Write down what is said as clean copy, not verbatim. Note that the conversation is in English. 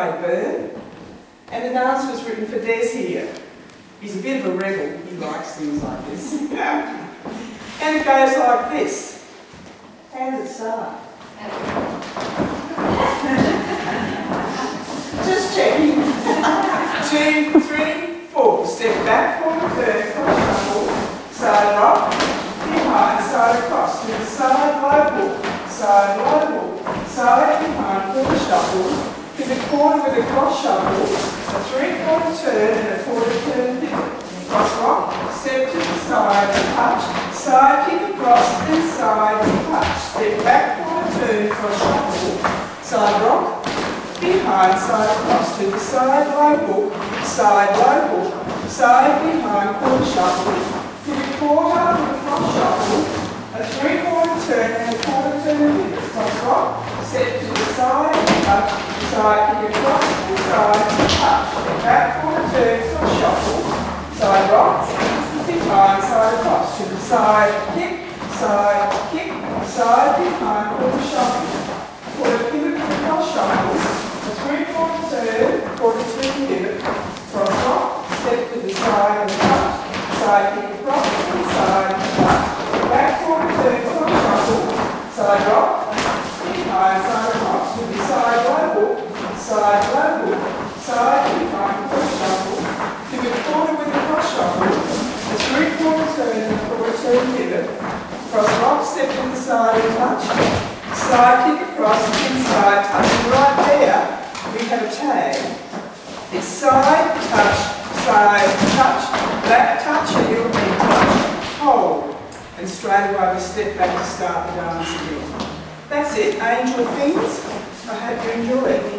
Rayburn, and the dance was written for Des here. He's a bit of a rebel, he likes things like this. And it goes like this. How does it start? Just checking. 2, 3, 4. Step back, forward, turn, cross shuffle, side rock, behind, side across, to the side, low hook, side, low hook, side, behind, quarter shuffle, to the corner with a cross shuffle, a 3/4 turn and a quarter turn pivot. Cross rock, step to the side and touch, side kick across and side touch. Step back, quarter turn, cross shuffle, side rock, behind, side across to the side, low hook, side, low hook, side, behind, quarter shuffle, to the quarter with a cross shuffle, a 3/4 turn and a quarter turn pivot. Cross rock, step to the side, touch, side kick across and side touch. Step back, quarter turn, cross shuffle, side rock, behind, side across to the side, kick, side, behind, quarter shuffle, quarter pivot with a cross shuffle, a 3/4 turn, quarter turn pivot, cross rock, step to the side and touch, side kick across and side touch, back quarter turn, cross shuffle, side rock, behind, side across to the side, low hook, side, low hook, side, behind, cross shuffle, to the corner with a cross shuffle, a 3/4 turn and a quarter turn pivot, cross rock, step to the side and touch, side kick across, inside touch. And right there, we have a tag. It's side, touch, black touch, a European touch, hold. And straight away we step back to start the dance again. That's it, angel things. I hope you enjoy it.